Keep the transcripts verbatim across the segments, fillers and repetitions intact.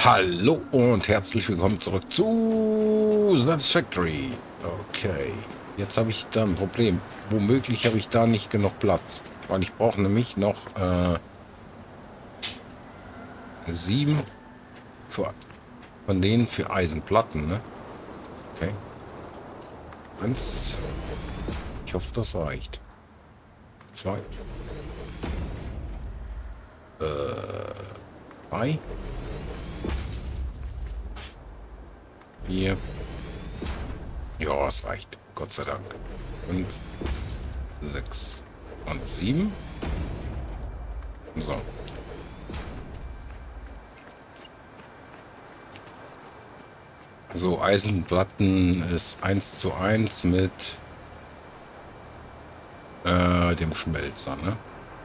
Hallo und herzlich willkommen zurück zu Satisfactory. Okay, jetzt habe ich da ein Problem. Womöglich habe ich da nicht genug Platz, weil ich brauche nämlich noch äh, sieben für, von denen für Eisenplatten. Ne? Okay, eins. Ich hoffe, das reicht. Zwei. Äh, drei. Vier. Ja, es reicht. Gott sei Dank. Fünf, sechs und sieben. So. So, Eisenplatten ist eins zu eins mit äh, dem Schmelzer, ne?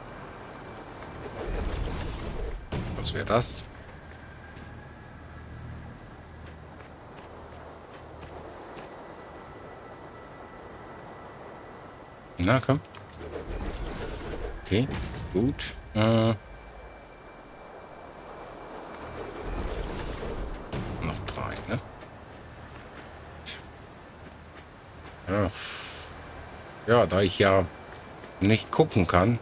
Was wäre das? Na, komm. Okay, gut. Äh, noch drei, ne? Ja. Ja, da ich ja nicht gucken kann,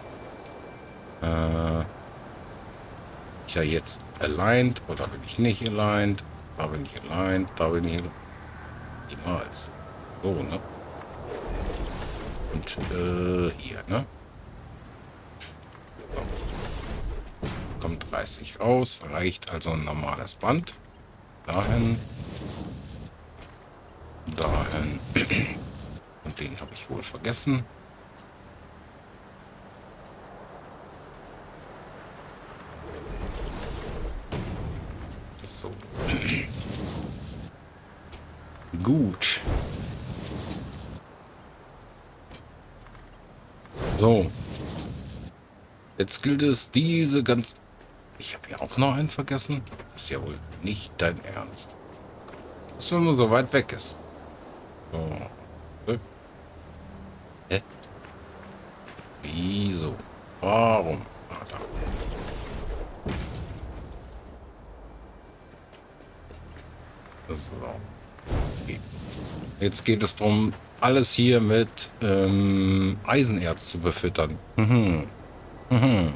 äh, ich ja jetzt aligned oder bin ich nicht aligned, da bin ich aligned, da bin ich niemals. So, ne? Und äh, hier, ne? So. Kommt dreißig raus, reicht also ein normales Band. Dahin. Dahin. Und den habe ich wohl vergessen. So. Gut. So. Jetzt gilt es, diese ganz... Ich habe ja auch noch einen vergessen. Ist ja wohl nicht dein Ernst. Was, wenn man so weit weg ist? So. Hä? Wieso? Warum? Ah, da. So. Okay. Jetzt geht es darum, alles hier mit ähm, Eisenerz zu befüttern. Mhm. Mhm.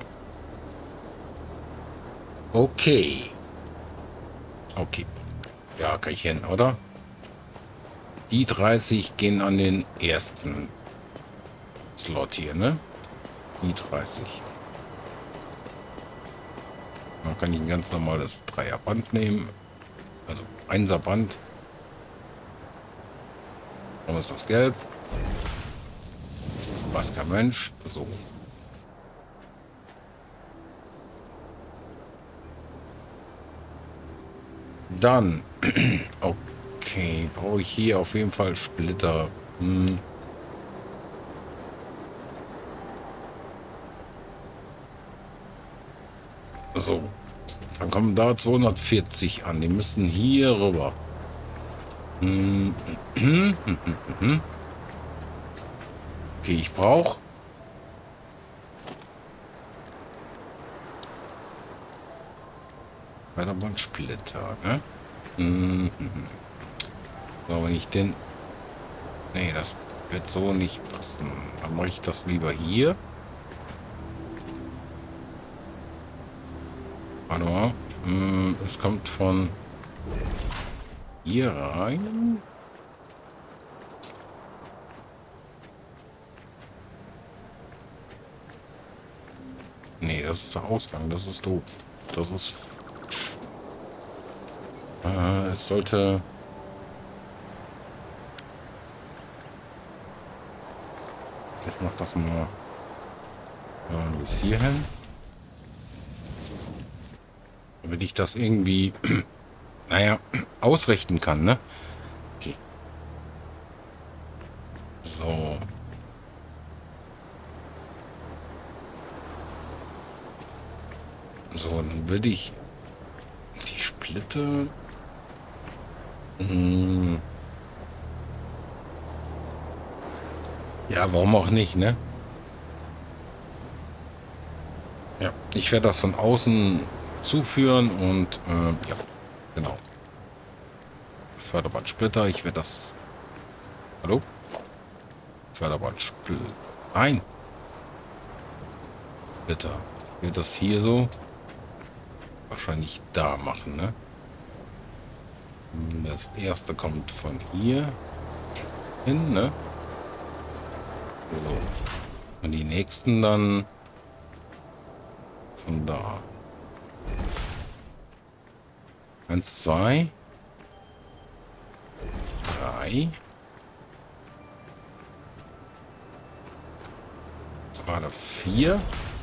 Okay. Okay. Ja, kann ich hin, oder? Die dreißig gehen an den ersten Slot hier, ne? Die dreißig. Dann kann ich ein ganz normales Dreierband nehmen. Also Einserband. Warum ist das gelb? Was kein Mensch. So. Dann. Okay. Brauche ich hier auf jeden Fall Splitter. Hm. So. Dann kommen da zweihundertvierzig an. Die müssen hier rüber. Hm. Okay, ich brauche Splitter, ne? Mhm. So, wenn ich den... Nee, das wird so nicht passen. Dann mache ich das lieber hier. Hallo. Hm, es kommt von hier rein. Nee, das ist der Ausgang. Das ist doof. Das ist... Äh, es sollte... Ich mach das mal äh, bis hierhin. Damit ich das irgendwie, naja, ausrichten kann, ne? Okay. So. So, dann würde ich die Splitter... Hm. Ja, warum auch nicht, ne? Ja, ich werde das von außen zuführen und äh, ja, genau. Förderbandsplitter, ich werde das... Hallo? Förderbandsplitter. Nein! Bitte. Ich werde das hier so wahrscheinlich da machen, ne? Das erste kommt von hier hin, ne? So. Und die nächsten dann von da. Eins, zwei, drei. Gerade vier.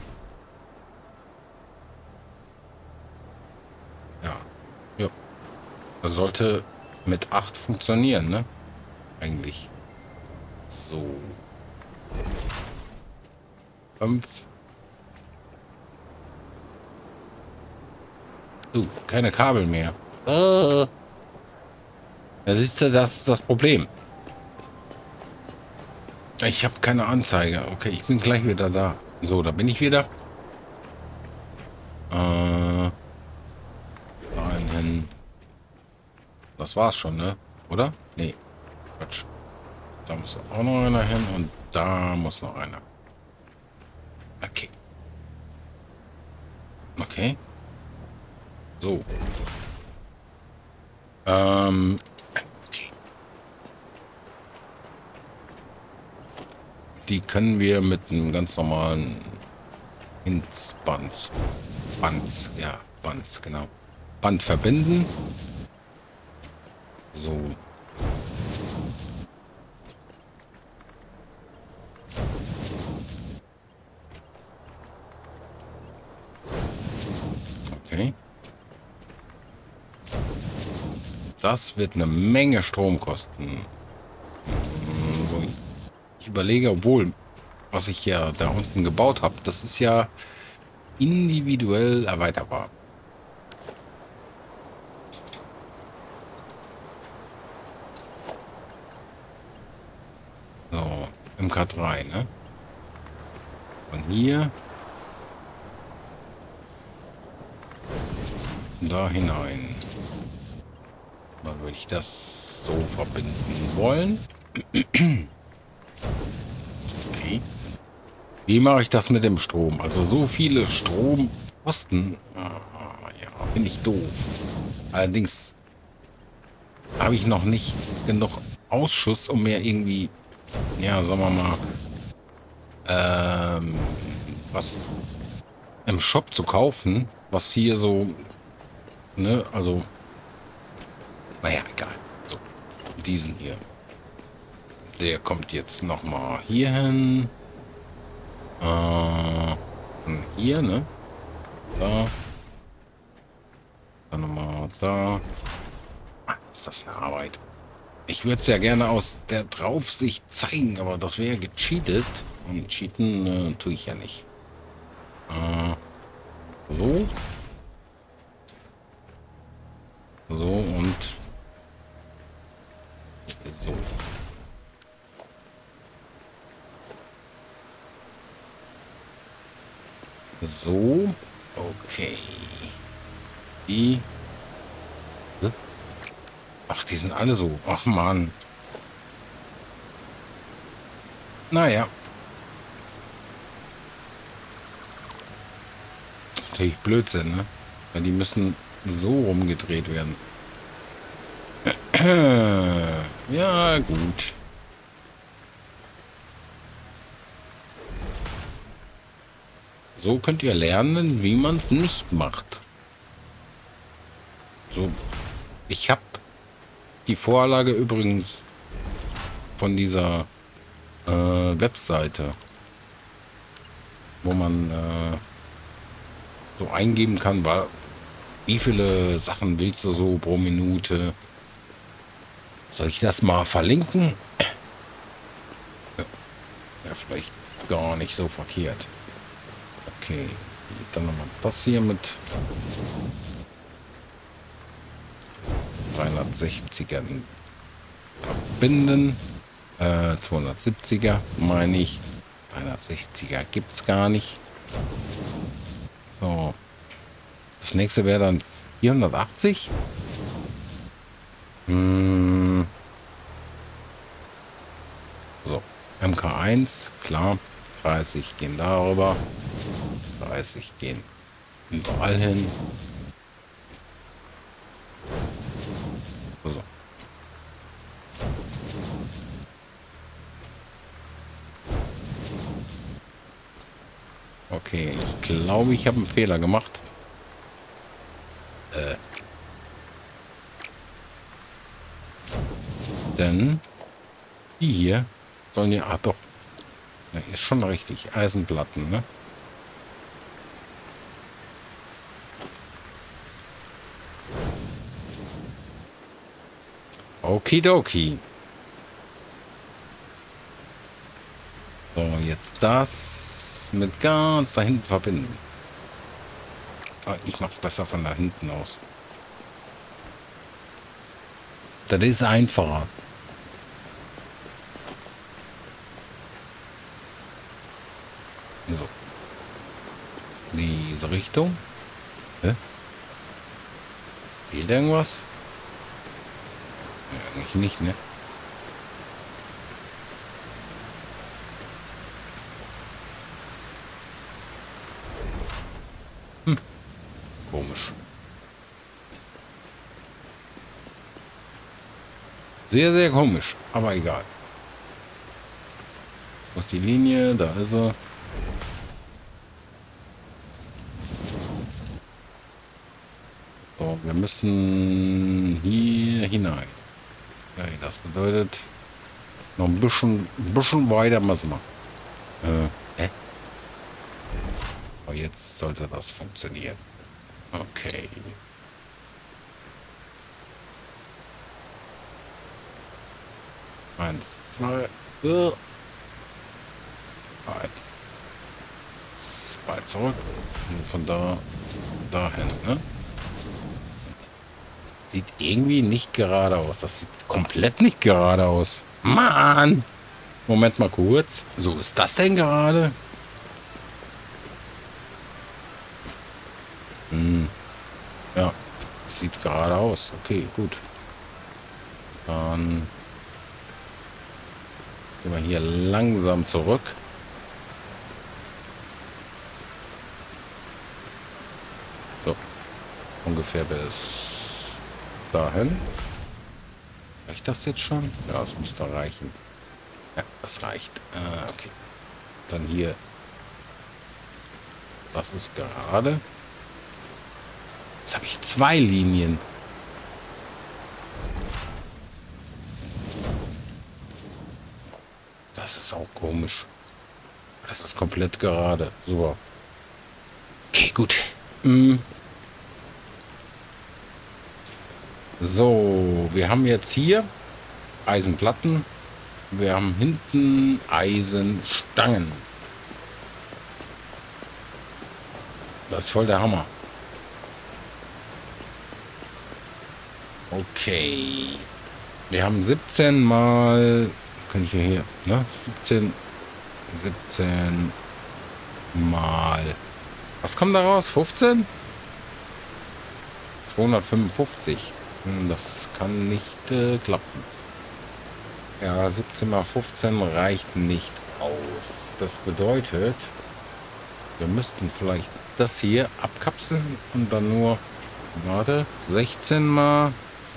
Ja. Ja. Das sollte mit acht funktionieren, ne? Eigentlich. So. Fünf. Uh, keine Kabel mehr. Uh. Da siehst du, das ist das Problem. Ich habe keine Anzeige. Okay, ich bin gleich wieder da. So, da bin ich wieder. Äh, einen. Das war's schon, ne? Oder? Nee. Quatsch. Da muss auch noch einer hin und da muss noch einer. Okay. Okay. So. Ähm. Okay. Die können wir mit einem ganz normalen ins Band. Band, ja, Band, genau. Band verbinden. So. Okay. Das wird eine Menge Strom kosten. Ich überlege, obwohl, was ich ja da unten gebaut habe, das ist ja individuell erweiterbar. So, M K drei, ne? Von hier da hinein. Dann würde ich das so verbinden wollen. Okay. Wie mache ich das mit dem Strom? Also so viele Stromposten. Ja, finde ich doof. Allerdings habe ich noch nicht genug Ausschuss, um mir irgendwie, ja, sagen wir mal, ähm, was im Shop zu kaufen, was hier so, ne, also, naja, egal. So, diesen hier. Der kommt jetzt noch mal hier hin. Äh, hier, ne? Da. Dann nochmal da. Ah, ist das eine Arbeit. Ich würde es ja gerne aus der Draufsicht zeigen, aber das wäre gecheatet. Und cheaten äh, tue ich ja nicht. Äh, so. So und so. So. Okay. Die. Ach, die sind alle so. Ach, Mann. Naja. Natürlich Blödsinn, ne? Weil die müssen so rumgedreht werden. Ja, gut. So könnt ihr lernen, wie man es nicht macht. So. Ich habe die Vorlage übrigens von dieser äh, Webseite, wo man äh, so eingeben kann, war, wie viele Sachen willst du so pro Minute. Soll ich das mal verlinken? Ja, vielleicht gar nicht so verkehrt. Okay, dann nochmal das hier mit dreihundertsechziger verbinden. Äh, zweihundertsiebziger meine ich. dreihundertsechziger gibt es gar nicht. So. Das nächste wäre dann vierhundertachtzig. Hm. So, M K eins, klar. dreißig gehen darüber. dreißig gehen überall hin. So. Okay, ich glaube, ich habe einen Fehler gemacht. Äh. Denn die hier sollen ja... Ah, doch. Ja, ist schon richtig. Eisenplatten, ne? Okidoki. So, jetzt das mit ganz da hinten verbinden. Ah, ich mach's besser von da hinten aus. Das ist einfacher. So. Diese Richtung. Hä? Fehlt irgendwas? Ja, eigentlich nicht, ne? Hm. Komisch. Sehr, sehr komisch. Aber egal. Wo ist die Linie? Da ist sie. So, wir müssen hier hinein. Okay, das bedeutet noch ein bisschen, ein bisschen weiter müssen wir. Äh, hä? Aber jetzt sollte das funktionieren. Okay. Eins, zwei, uh. eins, zwei zurück und von da dahin, ne? Sieht irgendwie nicht gerade aus. Das sieht komplett nicht gerade aus. Mann! Moment mal kurz. So, ist das denn gerade? Hm. Ja, sieht gerade aus. Okay, gut. Dann gehen wir hier langsam zurück. So, ungefähr bis dahin. Reicht das jetzt schon? Ja, es müsste reichen. Ja, das reicht. Ah, okay. Dann hier. Das ist gerade. Jetzt habe ich zwei Linien. Das ist auch komisch. Das ist komplett gerade. Super. Okay, gut. Mm. So, wir haben jetzt hier Eisenplatten. Wir haben hinten Eisenstangen. Das ist voll der Hammer. Okay. Wir haben siebzehn mal... Kann ich hier... Ne? siebzehn... siebzehn mal... Was kommt da raus? fünfzehn? zweihundertfünfundfünfzig. Hm, das kann nicht äh, klappen. Ja, siebzehn mal fünfzehn reicht nicht aus. Das bedeutet, wir müssten vielleicht das hier abkapseln und dann nur... Warte, sechzehn mal...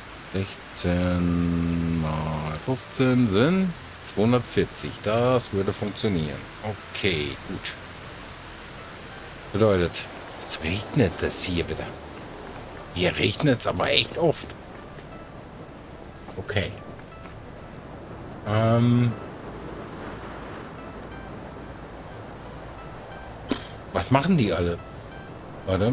sechzehn mal fünfzehn sind zweihundertvierzig. Das würde funktionieren. Okay, gut. Bedeutet, jetzt regnet es hier bitte. Hier regnet es aber echt oft. Okay. Ähm. Was machen die alle? Warte.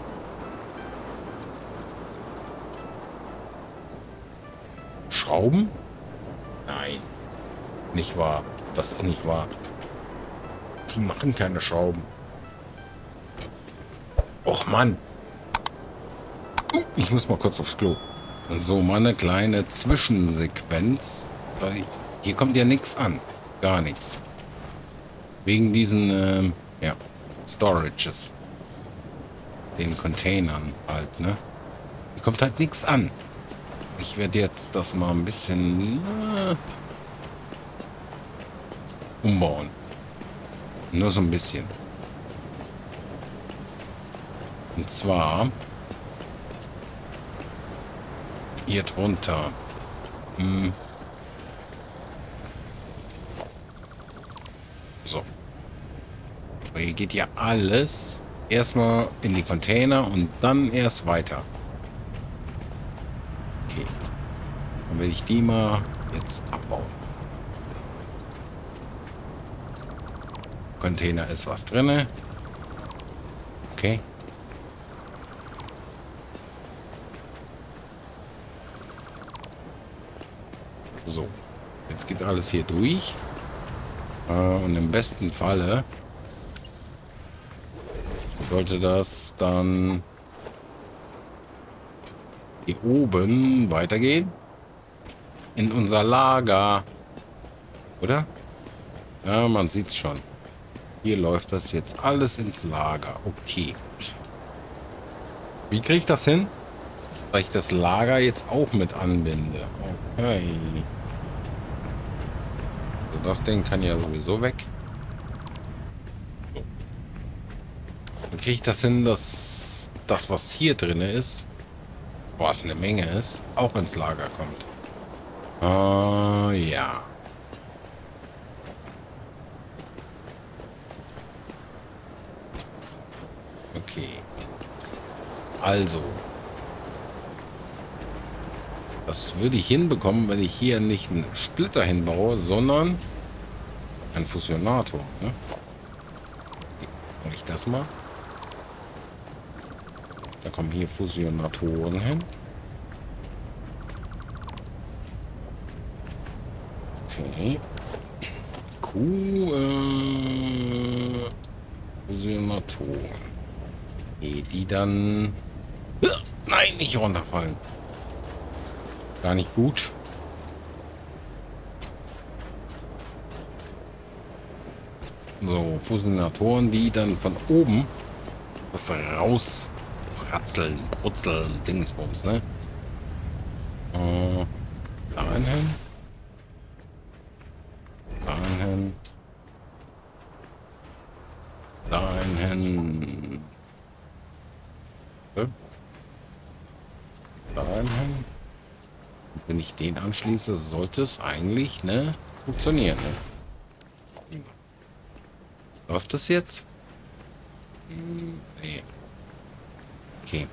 Schrauben? Nein. Nicht wahr. Das ist nicht wahr. Die machen keine Schrauben. Och Mann. Ich muss mal kurz aufs Klo. So, mal eine kleine Zwischensequenz. Hier kommt ja nichts an. Gar nichts. Wegen diesen, ähm, ja, Storages. den Containern halt, ne? Hier kommt halt nichts an. Ich werde jetzt das mal ein bisschen äh, umbauen. Nur so ein bisschen. Und zwar hier drunter. Hm. So. Aber hier geht ja alles erstmal in die Container und dann erst weiter. Okay. Dann will ich die mal jetzt abbauen. Container ist was drin. Okay. So. Jetzt geht alles hier durch. Äh, und im besten Falle sollte das dann hier oben weitergehen. In unser Lager. Oder? Ja, man sieht es schon. Hier läuft das jetzt alles ins Lager. Okay. Wie kriege ich das hin? Weil ich das Lager jetzt auch mit anbinde. Okay. So, das Ding kann ja sowieso weg. So. Dann kriege ich das hin, dass das, was hier drin ist, was eine Menge ist, auch ins Lager kommt. Ah, ja. Okay. Also. Das würde ich hinbekommen, wenn ich hier nicht einen Splitter hinbaue, sondern einen Fusionator. Ne? Mache ich das mal. Da kommen hier Fusionatoren hin. Okay. Q, äh, Fusionatoren. Okay, die dann... Nein, nicht runterfallen. Gar nicht gut. So, Fusionatoren, die dann von oben das rausratzeln, brutzeln, Dingsbums, ne? Äh, dahin hin. Dahin hin. Dahin hin. Okay. Dahin hin. Wenn ich den anschließe, sollte es eigentlich, ne, funktionieren. Ne? Läuft das jetzt? Hm, nee. Okay.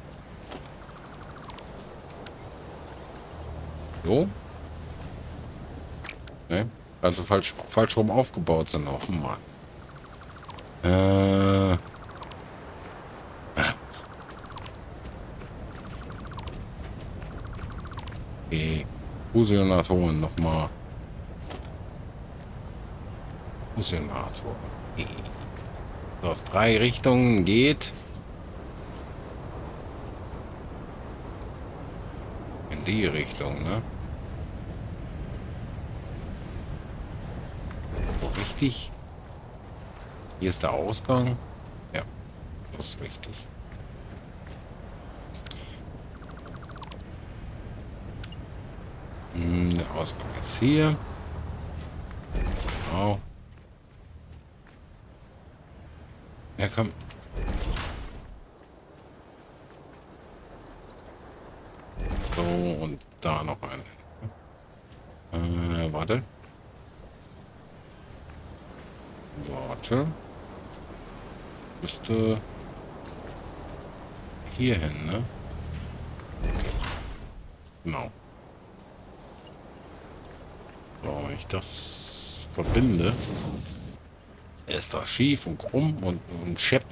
So. Ne? Also falsch, falsch rum aufgebaut sind auch mal. Äh. Okay. Fusionatoren nochmal. Fusionator. Okay. So, aus drei Richtungen geht. In die Richtung, ne? So richtig. Hier ist der Ausgang. Ja, das ist richtig. Hm, der Ausgang ist hier. Genau. Ja, komm. So, und da noch eine. Äh, warte. Warte. Müsste hier hin, ne? Okay. Genau. So, wenn ich das verbinde, ist das schief und krumm und, und schepp.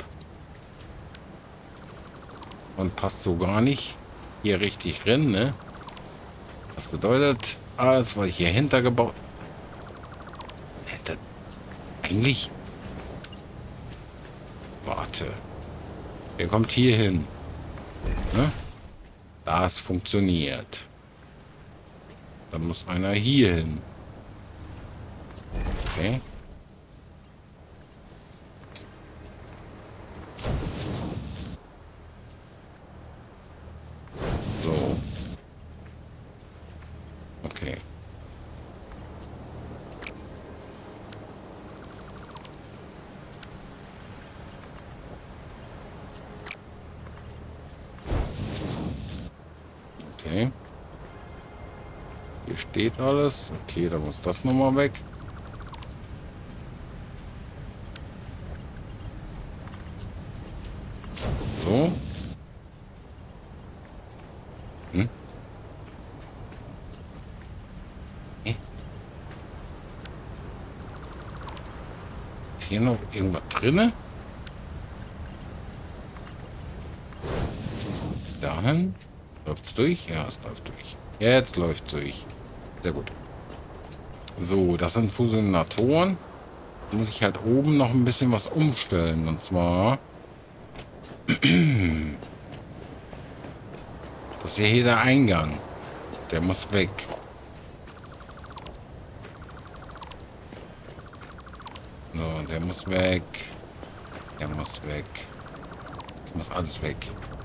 Und passt so gar nicht hier richtig drin, ne? Das bedeutet, alles, was ich hier hinter gebaut hätte, eigentlich... Warte. Der kommt hier hin. Ne? Das funktioniert. Dann muss einer hier hin. Okay. Okay. Okay. Hier steht alles. Okay, dann muss das nochmal weg. So. Hm? Hä? Ist hier noch irgendwas drinne? Dahin. Läuft's durch? Ja, es läuft durch. Jetzt läuft durch. Sehr gut. So, das sind Fusionatoren. Da muss ich halt oben noch ein bisschen was umstellen. Und zwar... Das ist ja hier der Eingang. Der muss weg. So, der muss weg. Der muss weg. Das muss alles weg.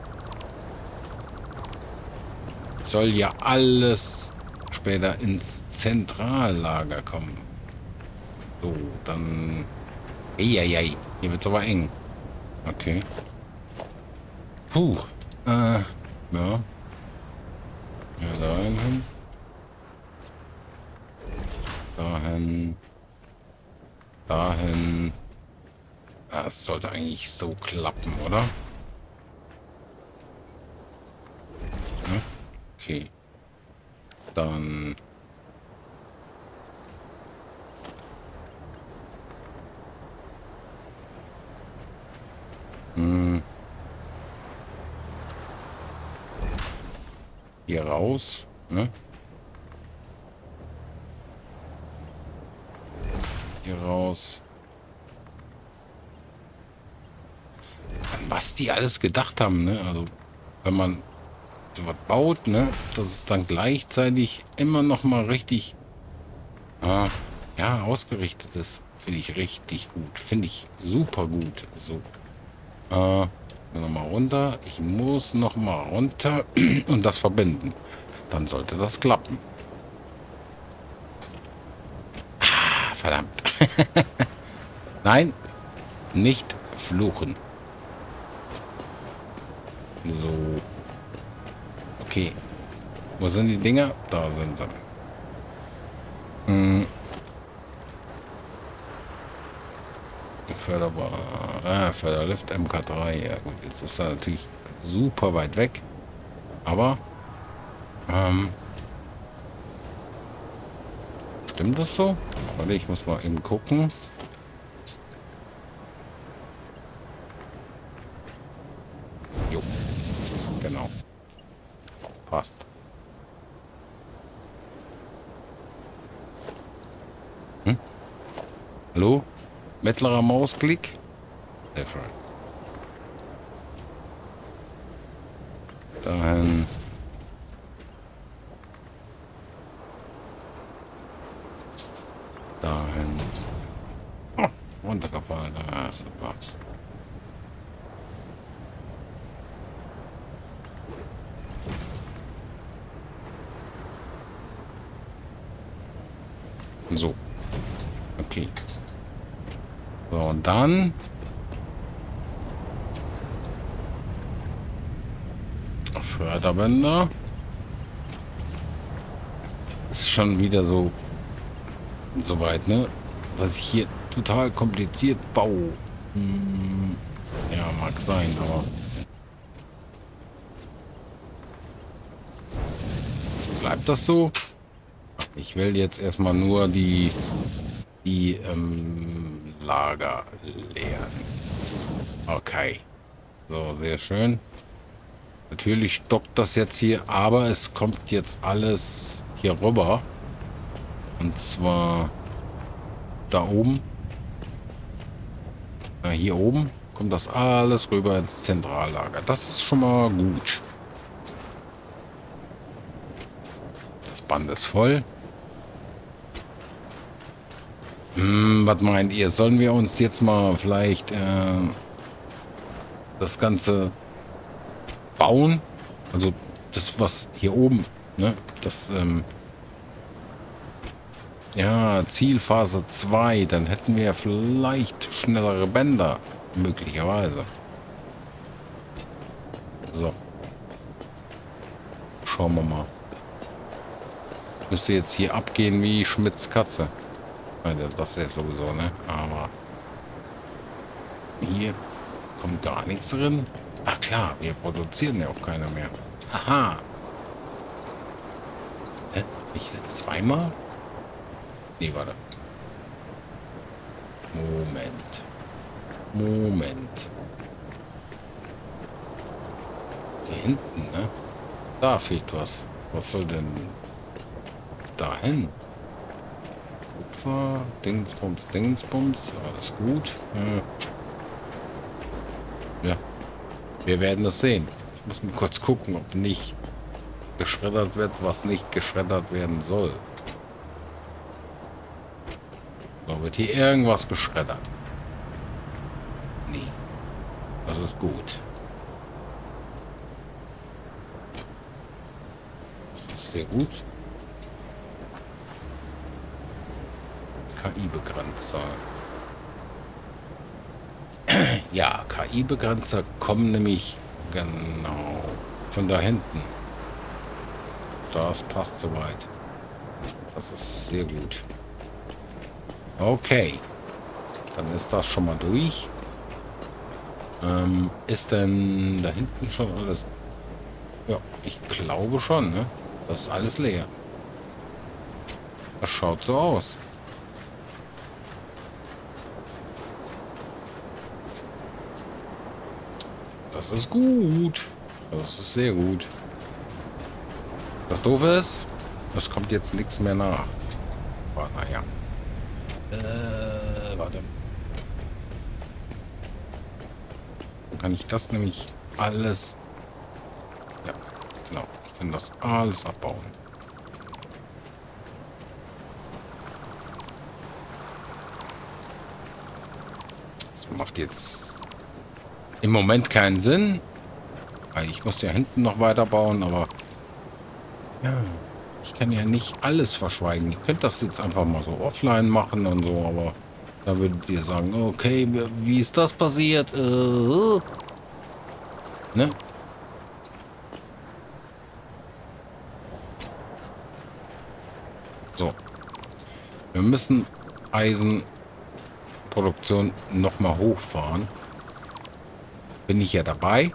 Soll ja alles später ins Zentrallager kommen. So, dann... Eieiei, hier wird es aber eng. Okay. Puh. Äh, ja. Ja, dahin. Dahin. Dahin. Das sollte eigentlich so klappen, oder? Ja? Okay. Dann... Hm. Hier raus, ne? Hier raus. An was die alles gedacht haben, ne? Also, wenn man so was baut, ne? Dass es dann gleichzeitig immer noch mal richtig ah, ja, ausgerichtet ist. Finde ich richtig gut. Finde ich super gut. So. Äh, noch mal runter. Ich muss noch mal runter und das verbinden. Dann sollte das klappen. Ah, verdammt. Nein, nicht fluchen. So. Okay. Wo sind die Dinger? Da sind sie. Hm. Förderbar. Ah, Förderlift M K drei. Ja gut, jetzt ist er natürlich super weit weg. Aber ähm, stimmt das so? Warte, ich muss mal eben gucken. Jo. Genau. Passt. Hm? Hallo? Mittlerer Mausklick. Sehr schön. Dahin. Dahin. Oh, runtergefallen. Ah, super. So. Okay. So, und dann Förderbänder. Ist schon wieder so soweit, ne? Dass ich hier total kompliziert baue. Hm, ja, mag sein, aber bleibt das so? Ich will jetzt erstmal nur die die ähm, Lager leeren. Okay. So, sehr schön. Natürlich stockt das jetzt hier, aber es kommt jetzt alles hier rüber. Und zwar da oben. Ja, hier oben kommt das alles rüber ins Zentrallager. Das ist schon mal gut. Das Band ist voll. Hm, was meint ihr? Sollen wir uns jetzt mal vielleicht äh, das Ganze bauen? Also das, was hier oben, ne? Das, ähm, Ja, Zielphase zwei. Dann hätten wir vielleicht schnellere Bänder. Möglicherweise. So. Schauen wir mal. Müsste jetzt hier abgehen wie Schmidts Katze. Also das ist ja sowieso, ne? Aber hier kommt gar nichts drin. Ach klar, wir produzieren ja auch keine mehr. Haha. Hä? Ich jetzt zweimal? Nee, warte. Moment. Moment. Hier hinten, ne? Da fehlt was. Was soll denn dahin? Kupfer, Dingsbums, Dingsbums. Alles gut. Äh, ja. Wir werden das sehen. Ich muss mal kurz gucken, ob nicht geschreddert wird, was nicht geschreddert werden soll. So, wird hier irgendwas geschreddert? Nee. Das ist gut. Das ist sehr gut. K I-Begrenzer. Ja, K I-Begrenzer kommen nämlich genau von da hinten. Das passt soweit. Das ist sehr gut. Okay. Dann ist das schon mal durch. Ähm, ist denn da hinten schon alles... Ja, ich glaube schon, ne? Das ist alles leer. Das schaut so aus. Das ist gut. Das ist sehr gut. Das Doofe ist, es kommt jetzt nichts mehr nach. Aber naja. Äh, warte. Dann kann ich das nämlich alles... Ja, genau. Ich kann das alles abbauen. Das macht jetzt im Moment keinen Sinn. Weil ich muss ja hinten noch weiterbauen, aber... Ja, ich kann ja nicht alles verschweigen. Ihr könnt das jetzt einfach mal so offline machen und so, aber da würdet ihr sagen, okay, wie ist das passiert? Äh, ne? So. Wir müssen Eisenproduktion noch mal hochfahren. Bin ich ja dabei.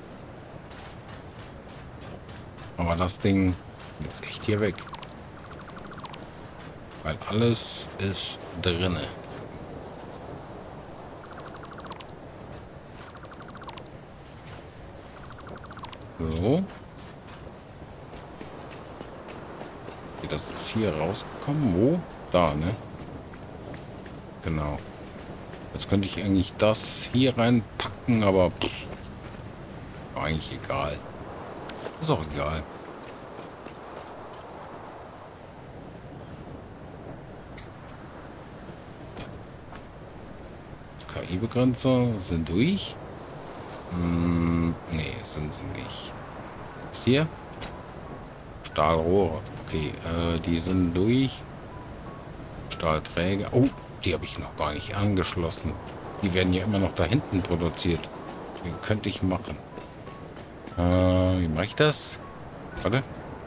Aber das Ding jetzt echt hier weg. Weil alles ist drinne. So. Okay, das ist hier rausgekommen. Wo? Da, ne? Genau. Jetzt könnte ich eigentlich das hier reinpacken, aber pff, eigentlich egal. Ist auch egal. K I-Begrenzer sind durch. Hm, nee, sind sie nicht. Was hier? Stahlrohre. Okay, äh, die sind durch. Stahlträger. Oh, die habe ich noch gar nicht angeschlossen. Die werden ja immer noch da hinten produziert. Wie könnte ich machen? Äh, wie mache ich das? Warte.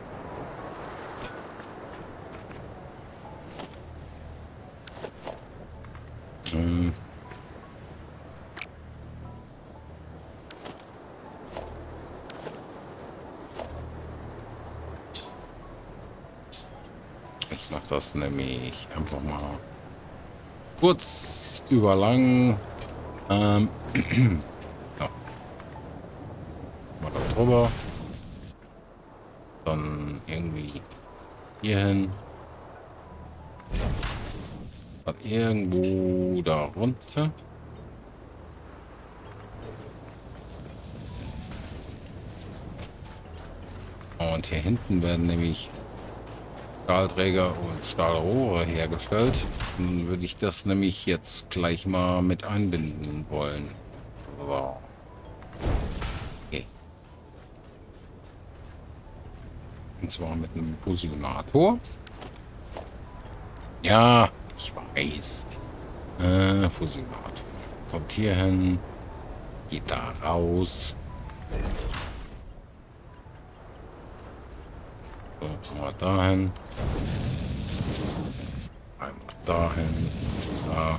Ähm. Ich mache das nämlich einfach mal kurz überlang. Ähm. Ja. Mal da drüber. Dann irgendwie hier hin. Dann irgendwo da runter. Und hier hinten werden nämlich Stahlträger und Stahlrohre hergestellt. Dann würde ich das nämlich jetzt gleich mal mit einbinden wollen. So. Okay. Und zwar mit einem Fusionator. Ja, ich weiß. Äh, Fusionator. Kommt hier hin. Geht da raus. So, kommen wir dahin. Einmal dahin. Da.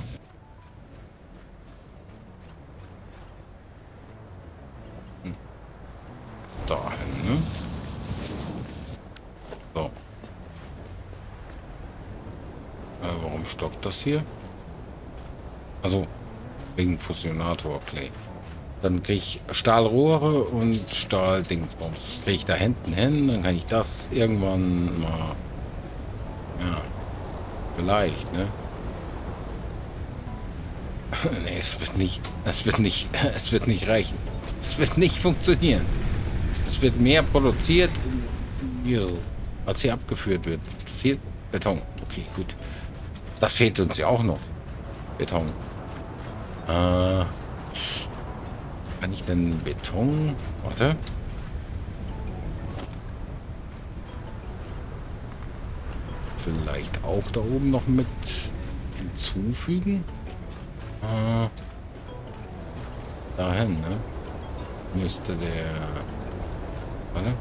Hm. Dahin, ne? So. Äh, warum stockt das hier? Also, wegen Fusionator, okay. Dann kriege ich Stahlrohre und Stahldingsbums. Kriege ich da hinten hin, dann kann ich das irgendwann mal... Ja, vielleicht, ne? Nee, es wird nicht... Es wird nicht... Es wird nicht reichen. Es wird nicht funktionieren. Es wird mehr produziert, jo, als hier abgeführt wird. Das hier Beton. Okay, gut. Das fehlt uns ja auch noch. Beton. Äh... Kann ich denn Beton... Warte. Vielleicht auch da oben noch mit hinzufügen? Äh, dahin, ne? Müsste der... Warte.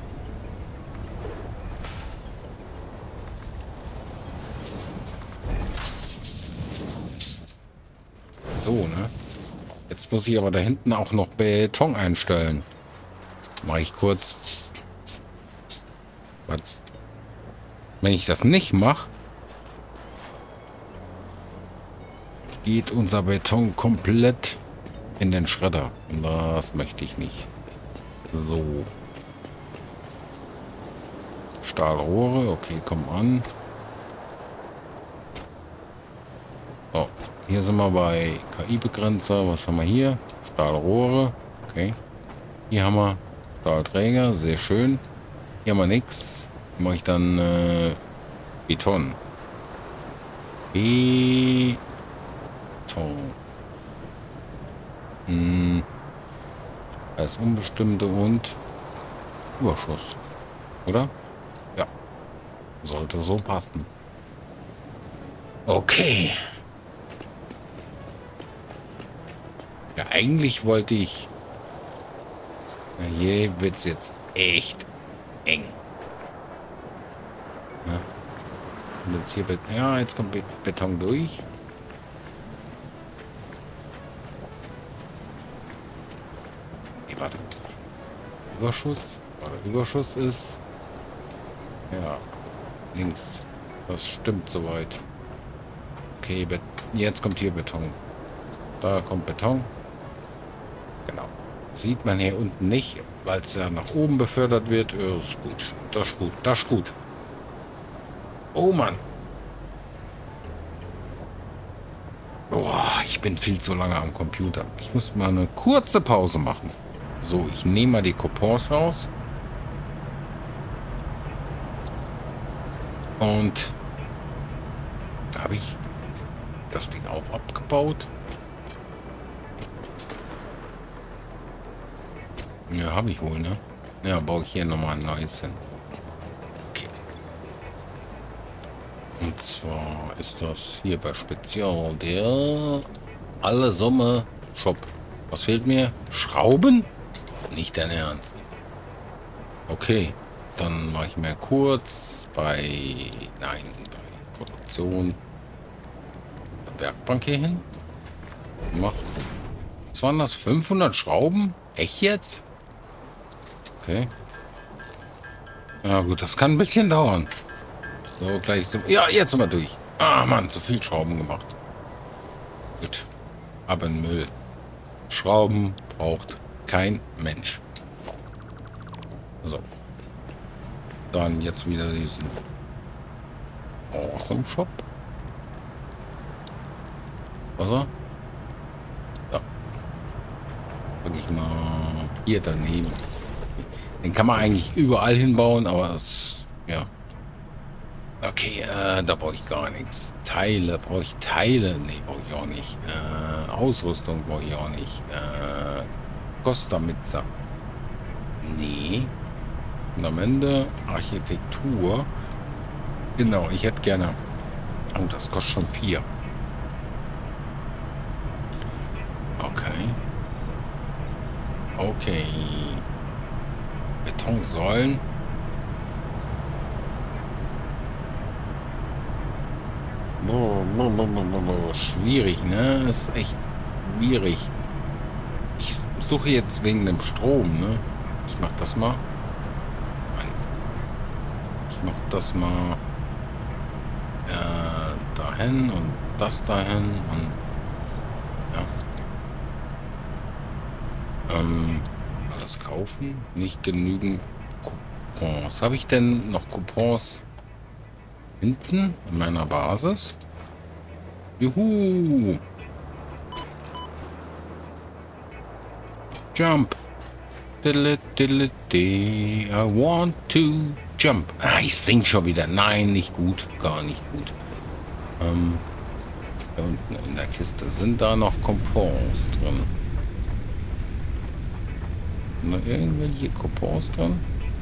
So, ne? Jetzt muss ich aber da hinten auch noch Beton einstellen. Mache ich kurz. Was? Wenn ich das nicht mache, geht unser Beton komplett in den Schredder. Und das möchte ich nicht. So. Stahlrohre, okay, komm an. So, hier sind wir bei K I-Begrenzer. Was haben wir hier? Stahlrohre, okay. Hier haben wir Stahlträger, sehr schön. Hier haben wir nichts. Hier mache ich dann äh, Beton. Beton. Hm. Als unbestimmte und Überschuss. Oder? Ja. Sollte so passen. Okay. Ja, eigentlich wollte ich... Na, hier wird es jetzt echt eng. Ja. Und jetzt hier... Bet ja, jetzt kommt Bet Beton durch. Nee, warte. Überschuss. Warte, Überschuss ist... Ja. Links. Das stimmt soweit. Okay, Bet jetzt kommt hier Beton. Da kommt Beton. Genau. Sieht man hier unten nicht, weil es ja nach oben befördert wird. Ja, ist gut. Das ist gut. Das ist gut. Oh Mann. Boah, ich bin viel zu lange am Computer. Ich muss mal eine kurze Pause machen. So, ich nehme mal die Coupons raus. Und da habe ich das Ding auch abgebaut. Ja, habe ich wohl, ne? Ja, baue ich hier nochmal ein neues hin. Okay. Und zwar ist das hier bei Spezial der alle Sommer Shop. Was fehlt mir? Schrauben? Nicht dein Ernst. Okay. Dann mache ich mir kurz bei... Nein, bei Produktion. Werkbank hier hin. Mach. Was waren das? fünfhundert Schrauben? Echt jetzt? Okay. Ja gut, das kann ein bisschen dauern. So, gleich so. Ja, jetzt sind wir durch. Ah, Mann, zu viel Schrauben gemacht. Gut. Aber Müll. Schrauben braucht kein Mensch. So. Dann jetzt wieder diesen Awesome Shop. Wasser. Ja. Sag ich mal hier daneben. Den kann man eigentlich überall hinbauen, aber es, ja. Okay, äh, da brauche ich gar nichts. Teile, brauche ich Teile? Nee, brauche ich auch nicht. Äh, Ausrüstung brauche ich auch nicht. Äh, Costa Mizza. Nee. Und am Ende Architektur. Genau, ich hätte gerne Oh, das kostet schon vier. Okay. Okay. Betonsäulen. Boah, boah, boah, boah, boah. Schwierig, ne? Ist echt schwierig. Ich suche jetzt wegen dem Strom, ne? Ich mach das mal. Ich mach das mal äh, dahin und das dahin und ja. Ähm, alles kaufen. Nicht genügend Coupons. Habe ich denn noch Coupons hinten in meiner Basis? Juhu! Jump! I want to jump. Ah, ich sing schon wieder. Nein, nicht gut. Gar nicht gut. Ähm, da unten in der Kiste sind da noch Coupons drin. Sind da irgendwelche Coupons drin?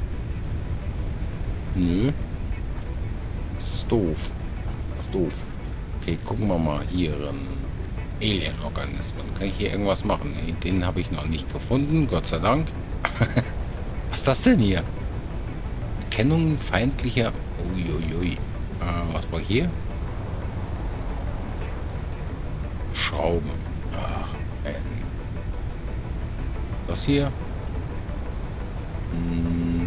Nö. Das ist doof. Das ist doof. Okay, gucken wir mal hier rein. Alien-Organismen. Kann ich hier irgendwas machen? Nee, den habe ich noch nicht gefunden. Gott sei Dank. Was ist das denn hier? Erkennung feindlicher... Uiuiui. Äh, was war hier? Schrauben. Ach, man. Das hier? Hm,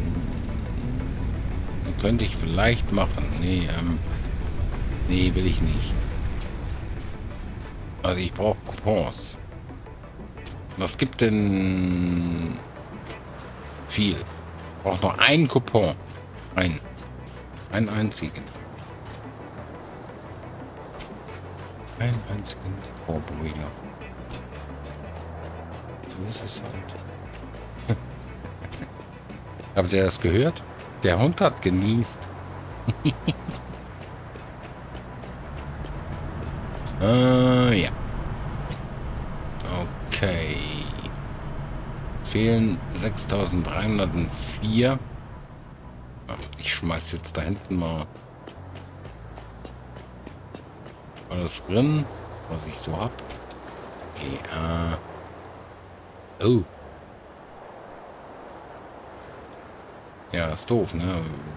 könnte ich vielleicht machen. Nee, ähm... Nee, will ich nicht. Also ich brauche Coupons. Was gibt denn viel? Ich brauche noch einen Coupon. Ein. Einen einzigen. Einen einzigen Coupon brauche ich noch. So ist es halt. Habt ihr das gehört? Der Hund hat genießt. äh, ja. Okay. Fehlen sechstausenddreihundertvier. Ich schmeiß jetzt da hinten mal alles drin, was ich so hab. Okay, äh. Oh. Ja, ist doof, ne?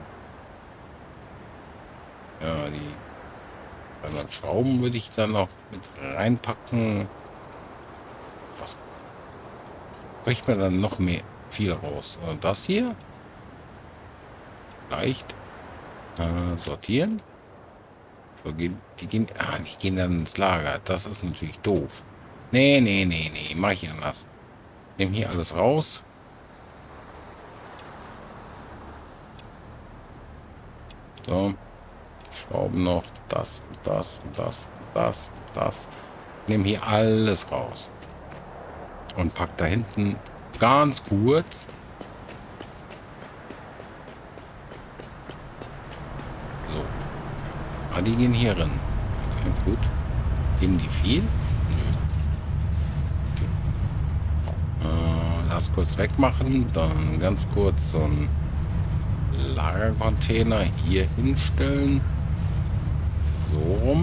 Ja, die dreihundert Schrauben würde ich dann noch mit reinpacken. Was kriegt man dann noch mehr viel raus? Und das hier? Vielleicht äh, sortieren. So, die gehen, ah, die gehen dann ins Lager. Das ist natürlich doof. Nee, nee, nee, nee. Mach ich anders. Nehmen hier alles raus. So. Schrauben noch. Das, das, das, das, das. Nehmen hier alles raus. Und pack da hinten ganz kurz. So. Ah, die gehen hier rein. Okay, gut. Geben die viel? Okay. Äh, lass kurz wegmachen. Dann ganz kurz so ein Lagercontainer hier hinstellen. So rum.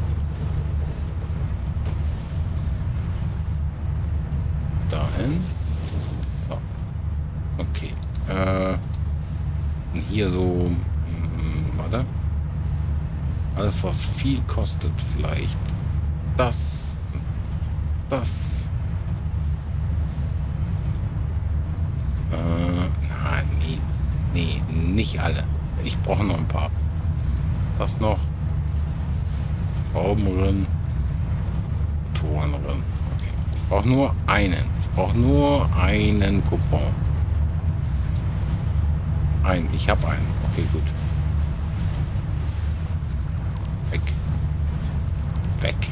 Dahin. So. Okay. Äh, und hier so... Mh, warte. Alles, was viel kostet, vielleicht. Das. Das. Äh, na, nee. Nee, nicht alle. Ich brauche noch ein paar. Das noch. Schrauben drin. Motoren drin. Okay. Ich brauche nur einen. Ich brauche nur einen Coupon. Ein. Ich habe einen. Okay, gut. Weg. Weg.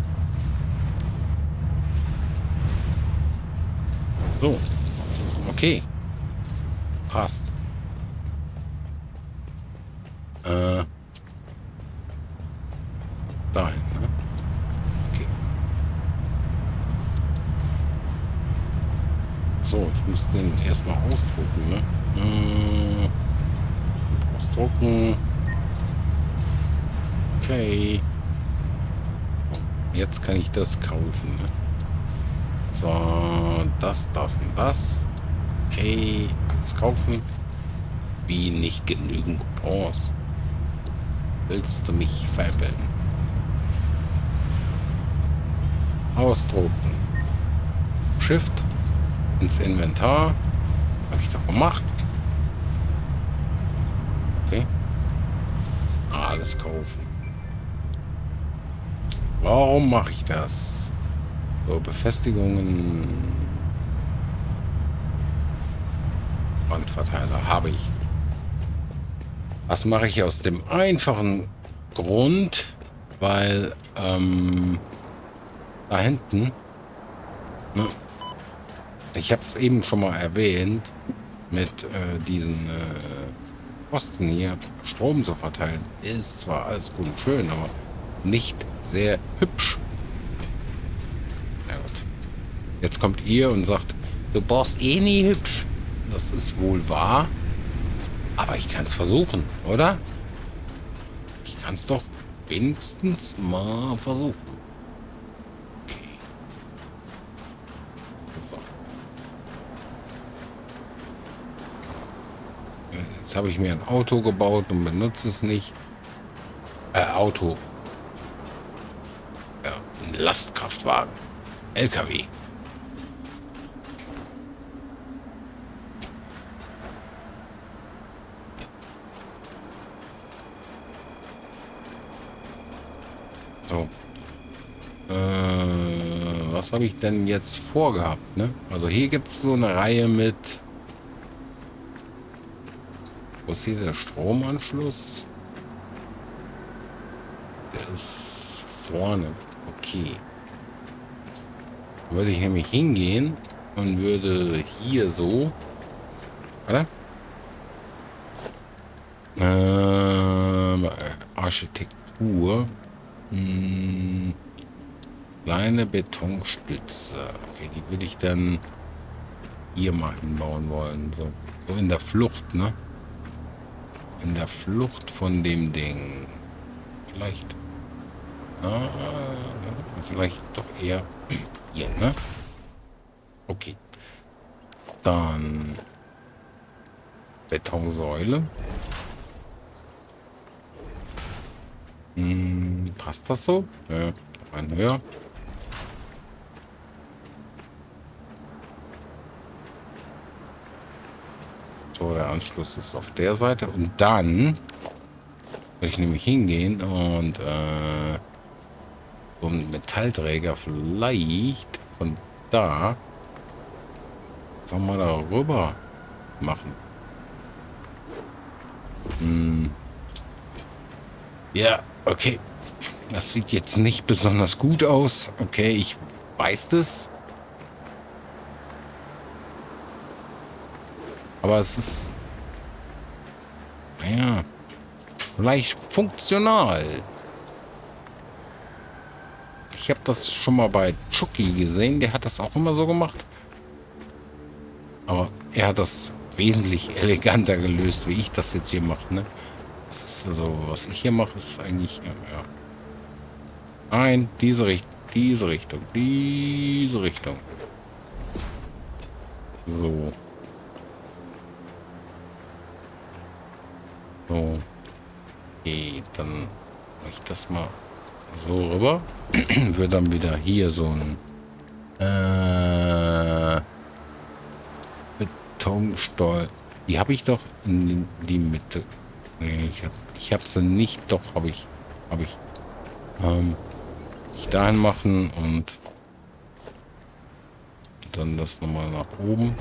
So. Okay. Passt. Äh. Dahin, ne? Okay. So, ich muss den erstmal ausdrucken, ne? Äh, ausdrucken. Okay. Jetzt kann ich das kaufen. Ne? Zwar das, das und das. Okay, alles kaufen. Wie nicht genügend Coupons? Willst du mich veräppeln? Ausdrucken. Shift ins Inventar. Habe ich doch gemacht. Okay. Alles kaufen. Warum mache ich das? So, Befestigungen. Wandverteiler habe ich. Was mache ich aus dem einfachen Grund, weil ähm, da hinten, ne, ich habe es eben schon mal erwähnt, mit äh, diesen äh, Posten hier Strom zu verteilen, ist zwar alles gut und schön, aber nicht sehr hübsch. Na gut. Jetzt kommt ihr und sagt, du brauchst eh nie hübsch. Das ist wohl wahr. Aber ich kann es versuchen, oder? Ich kann es doch wenigstens mal versuchen. Okay. So. Jetzt habe ich mir ein Auto gebaut und benutze es nicht. Äh, Auto. Ja, ein Lastkraftwagen. L K W. So. Äh, was habe ich denn jetzt vorgehabt, ne? Also hier gibt es so eine Reihe mit... Wo ist hier der Stromanschluss? Der ist vorne. Okay. Würde ich nämlich hingehen und würde hier so... Oder? Ähm, Architektur... Hm, kleine Betonstütze. Okay, die würde ich dann hier mal hinbauen wollen. So, so in der Flucht, ne? In der Flucht von dem Ding. Vielleicht. Ah, vielleicht doch eher hier, ne? Okay. Dann Betonsäule. Hm, passt das so? Ja, ein höher. So, der Anschluss ist auf der Seite. Und dann werde ich nämlich hingehen und äh, so einen Metallträger vielleicht von da einfach mal darüber machen. Hm. Ja, okay. Das sieht jetzt nicht besonders gut aus. Okay, ich weiß das. Aber es ist... Naja... Vielleicht funktional. Ich habe das schon mal bei Chucky gesehen. Der hat das auch immer so gemacht. Aber er hat das wesentlich eleganter gelöst, wie ich das jetzt hier mache, ne? Das ist also, was ich hier mache, ist eigentlich... Ja, ja. Nein, diese Richtung, diese Richtung, diese Richtung. So. So. Okay, dann mache ich das mal so rüber. Wird dann wieder hier so ein äh, Betonstollen. Die habe ich doch in die Mitte. Nee, ich habe ich habe sie nicht. Doch, habe ich. Habe ich. Ähm, ich dahin machen und dann das nochmal nach oben.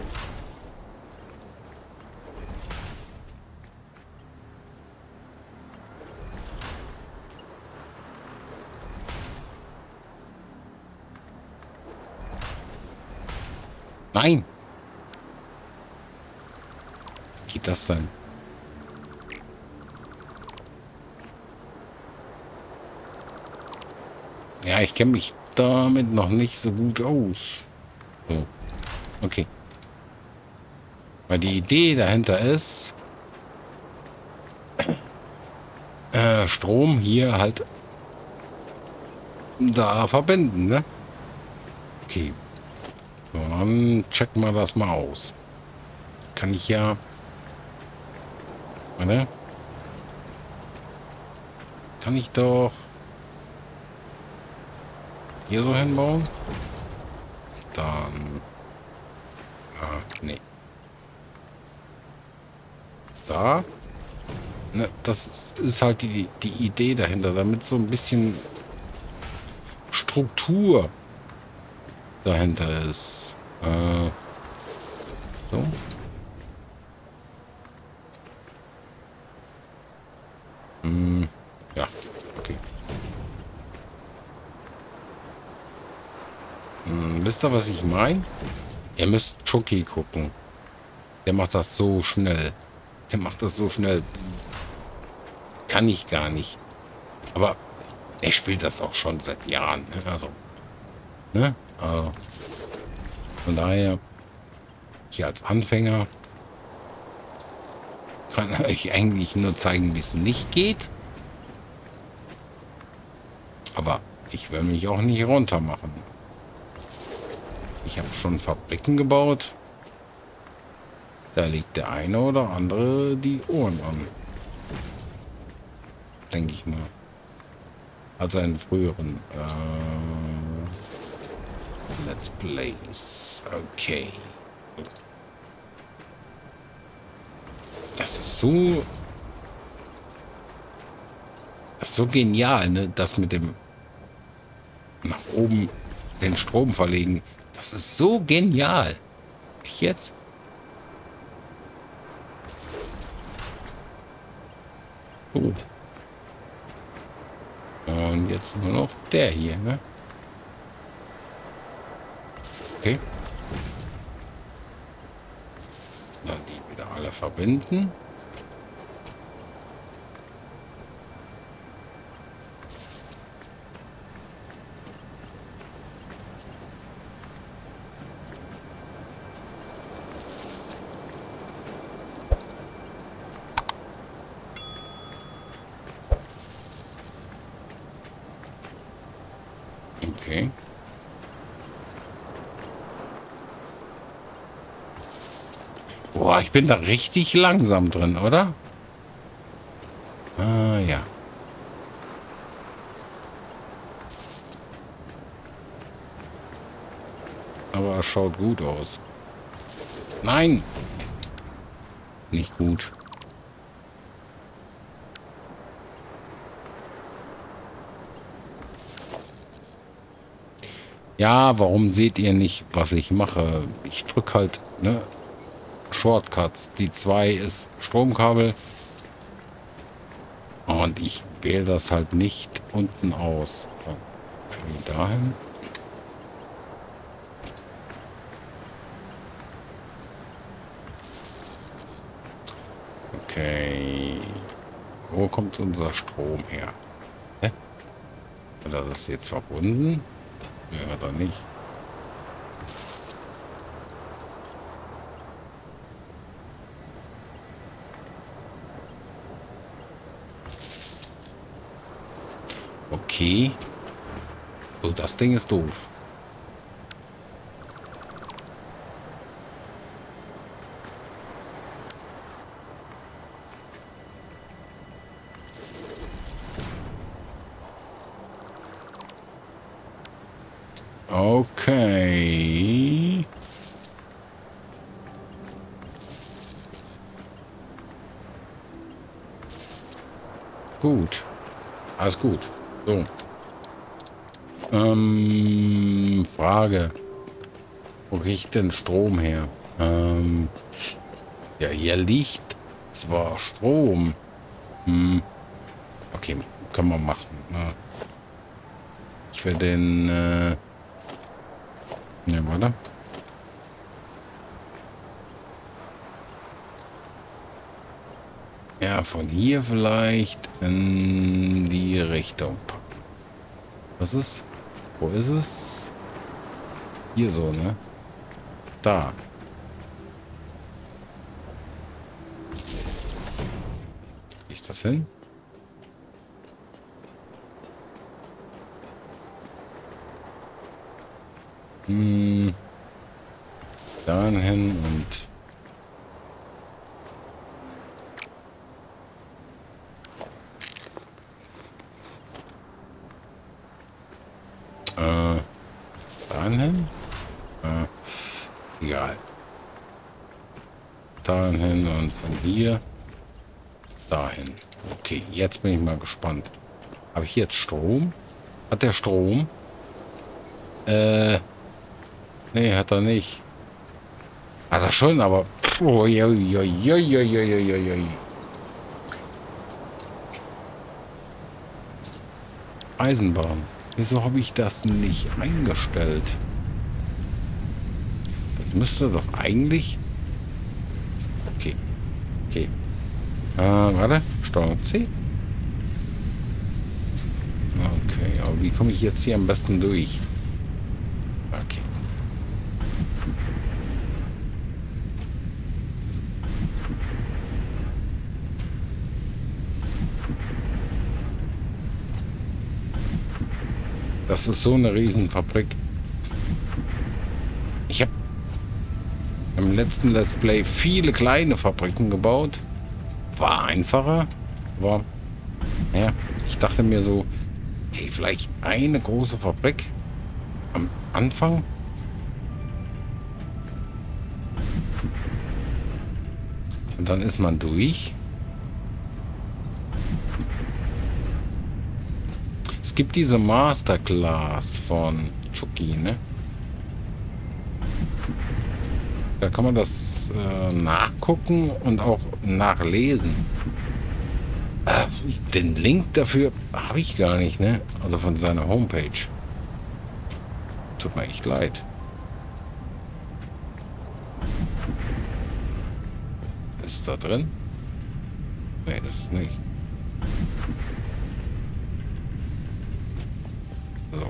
Nein! Geht das dann? Ja, ich kenne mich damit noch nicht so gut aus. So. Okay. Weil die Idee dahinter ist, äh, Strom hier halt da verbinden, ne? Okay. So, dann checken wir das mal aus. Kann ich ja... Warte. Kann ich doch hier so hinbauen? Dann... Ah, nee. Da. Ne, das ist, ist halt die, die Idee dahinter, damit so ein bisschen Struktur dahinter ist. Äh, so. Hm, ja, okay. Hm, wisst ihr, was ich meine? Ihr müsst Chucky gucken. Der macht das so schnell. Der macht das so schnell. Kann ich gar nicht. Aber er spielt das auch schon seit Jahren. Also, ne? Also, von daher, hier als Anfänger kann ich eigentlich nur zeigen, wie es nicht geht. Aber ich will mich auch nicht runter machen. Ich habe schon Fabriken gebaut. Da legt der eine oder andere die Ohren an. Denke ich mal. Also in früheren äh, Let's Plays. Okay. Das ist so... Das ist so genial, ne? Das mit dem nach oben den Strom verlegen. Das ist so genial. Ich jetzt? Oh. Und jetzt nur noch der hier, ne? Okay. Dann die wieder alle verbinden. Okay. Boah, ich bin da richtig langsam drin, oder? Ah, ja. Aber es schaut gut aus. Nein! Nicht gut. Ja, warum seht ihr nicht, was ich mache? Ich drücke halt, ne? Shortcuts. Die zwei ist Stromkabel. Und ich wähle das halt nicht unten aus. Okay, dahin. Okay. Wo kommt unser Strom her? Hä? Hat er das jetzt verbunden? Ja, hat er nicht. Okay. Oh, das Ding ist doof. Okay. Gut. Alles gut. So. Ähm, Frage. Wo kriege ich denn Strom her? Ähm, ja, hier liegt zwar Strom. Hm. Okay, können wir machen. Ne? Ich will den... Äh ne, warte. Ja, von hier vielleicht in die Richtung packen. Was ist? Wo ist es? Hier so, ne? Da. Krieg ich das hin? Hm, dann hin und äh, dann hin. Äh, egal. Dahin hin und von hier dahin. Okay, jetzt bin ich mal gespannt. Habe ich jetzt Strom? Hat der Strom? Äh, nee, hat er nicht. Hat er schon, aber oh, ja, ja, ja, ja, ja, ja, ja, ja. Eisenbahn. Wieso habe ich das nicht eingestellt? Das müsste doch eigentlich... Okay. Okay. Äh, warte. Steuerung C. Okay, aber wie komme ich jetzt hier am besten durch? Okay. Das ist so eine Riesenfabrik. Ich habe im letzten Let's Play viele kleine Fabriken gebaut. War einfacher. Aber, naja, ich dachte mir so, okay, vielleicht eine große Fabrik am Anfang. Und dann ist man durch. Es gibt diese Masterclass von Chucky, ne? Da kann man das äh, nachgucken und auch nachlesen. Äh, den Link dafür habe ich gar nicht, ne? Also von seiner Homepage. Tut mir echt leid. Ist da drin? Nee, das ist nicht. So.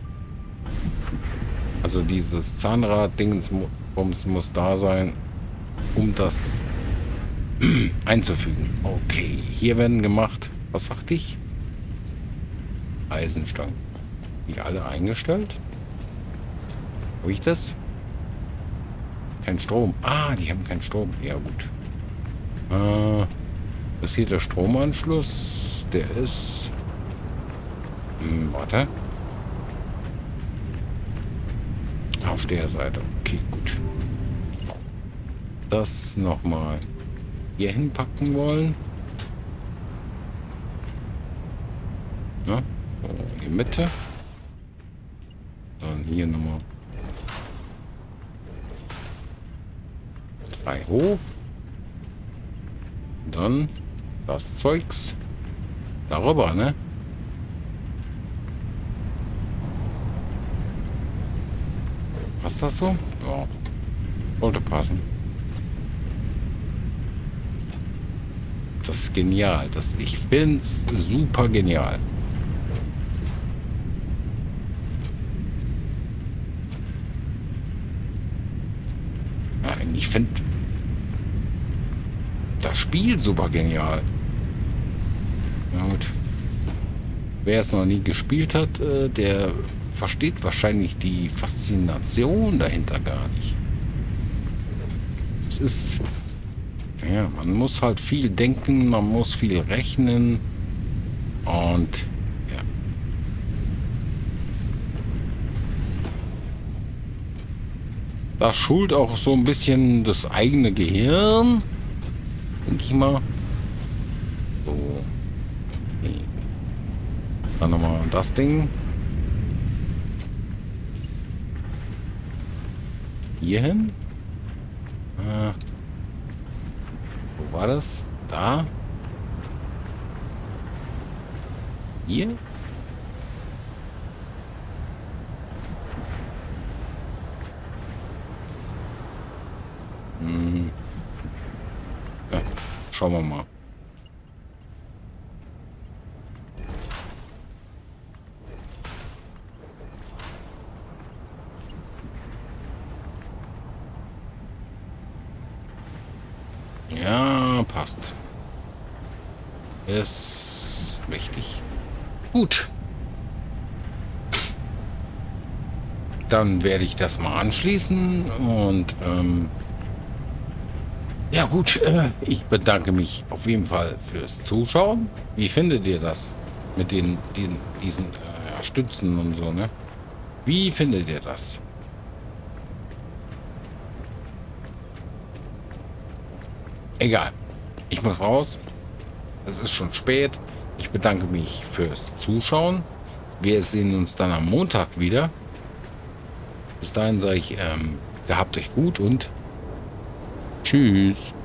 Also dieses Zahnrad-Dingsbums muss da sein, um das einzufügen. Okay, hier werden gemacht. Was sagte ich? Eisenstangen. Die alle eingestellt? Habe ich das? Kein Strom. Ah, die haben keinen Strom. Ja, gut. Äh, das ist hier der Stromanschluss. Der ist... Hm, warte. Auf der Seite. Okay, gut. Das nochmal hier hinpacken wollen. Ja, so in die Mitte. Dann hier nochmal drei hoch. Dann das Zeugs darüber, ne? Passt das so? Ja. Sollte passen. Das ist genial. Das, ich find's super genial. Nein, ich finde das Spiel super genial. Na gut. Wer es noch nie gespielt hat, äh, der versteht wahrscheinlich die Faszination dahinter gar nicht. Es ist... Ja, man muss halt viel denken, man muss viel rechnen und ja. Das schult auch so ein bisschen das eigene Gehirn, denke ich mal. So. Okay. Dann nochmal das Ding. Hier hin. Äh. Wo war das? Da? Hier? Hm. Ja, schauen wir mal. Ja, passt. Ist richtig. Gut. dann werde ich das mal anschließen und ähm, ja gut, äh, ich bedanke mich auf jeden Fall fürs Zuschauen. Wie findet ihr das mit den, den diesen äh, Stützen und so, ne? Wie findet ihr das? Egal. Ich muss raus. Es ist schon spät. Ich bedanke mich fürs Zuschauen. Wir sehen uns dann am Montag wieder. Bis dahin sage ich, ähm, gehabt euch gut und tschüss.